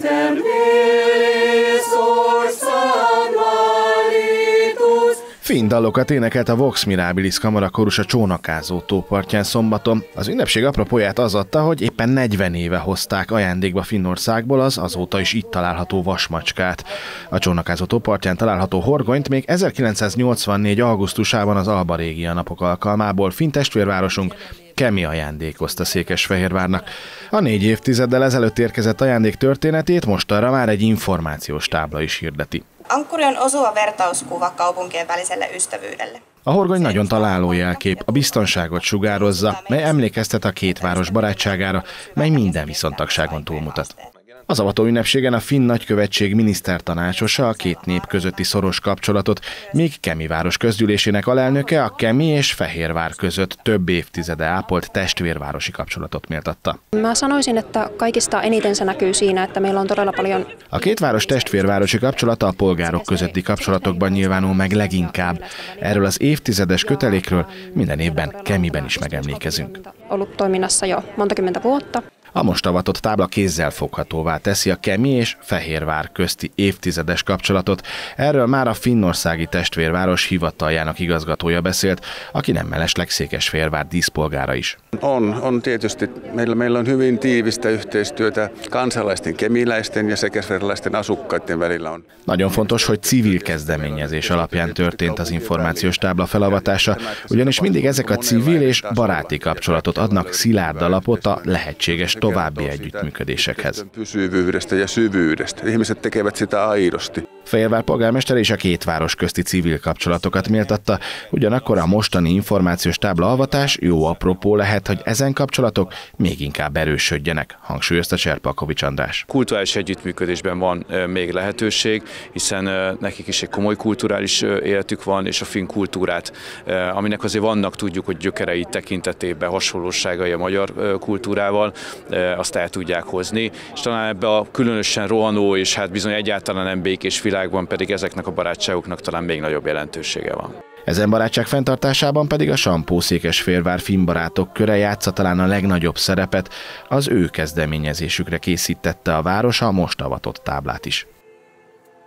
Finn dalokat énekelt a Vox Mirabilis kamarakórus a Csónakázó tó partján szombaton. Az ünnepség apropóját az adta, hogy éppen 40 éve hozták ajándékba Finnországból az azóta is itt található vasmacskát. A Csónakázó tó partján található horgonyt még 1984. augusztusában az Alba Régia napok alkalmából finn testvérvárosunk Kemi ajándékozta Székesfehérvárnak. A 4 évtizeddel ezelőtt érkezett ajándék történetét mostanra már egy információs tábla is hirdeti. Ankkuri on osuva vertauskuva kaupunkien väliselle ystävyydelle. A horgony nagyon találó jelkép, a biztonságot sugározza, mely emlékeztet a két város barátságára, mely minden viszontagságon túlmutat. Az avató ünnepségen a finn nagykövetség minisztertanácsosa a két nép közötti szoros kapcsolatot, míg Kemi város közgyűlésének alelnöke a Kemi és Fehérvár között több évtizede ápolt testvérvárosi kapcsolatot méltatta. Mä sanoisin, että kaikista eniten se näkyy siinä, että meillä on todella paljon. A két város testvérvárosi kapcsolata a polgárok közötti kapcsolatokban nyilvánul meg leginkább. Erről az évtizedes kötelékről minden évben Kemiben is megemlékezünk. Ollut toiminnassa jo monta kymmentä vuotta. A most avatott tábla kézzelfoghatóvá teszi a Kemi és Fehérvár közti évtizedes kapcsolatot. Erről már a finnországi testvérváros hivataljának igazgatója beszélt, aki nem mellesleg Székesfehérvár díszpolgára is. On tietysti. Meillä on hyvin tiivistä yhteistyötä kansalaisten, kemiläisten ja székesfehérvárilaisten asukkaiden välillä on. Nagyon fontos, hogy civil kezdeményezés alapján történt az információs tábla felavatása, ugyanis mindig ezek a civil és baráti kapcsolatot adnak szilárd alapot a lehetséges további együttműködésekhez. Pysyvyydestä ja syvyydestä. Ihmiset tekevät sitä aidosti. Fehérvár polgármester és a két város közti civil kapcsolatokat méltatta, ugyanakkor a mostani információs tábla avatás jó apropó lehet, hogy ezen kapcsolatok még inkább erősödjenek, hangsúlyozta Cserpalkovics András. Kulturális együttműködésben van még lehetőség, hiszen nekik is egy komoly kulturális életük van, és a finn kultúrát, aminek azért vannak, tudjuk, hogy gyökerei tekintetében hasonlóságai a magyar kultúrával, azt el tudják hozni, és talán ebbe a különösen rohanó és hát bizony egyáltalán nem békés világban pedig ezeknek a barátságoknak talán még nagyobb jelentősége van. Ezen barátság fenntartásában pedig a Sampó-Székesfehérvár finn barátok köre játsza talán a legnagyobb szerepet, az ő kezdeményezésükre készítette a város a most avatott táblát is.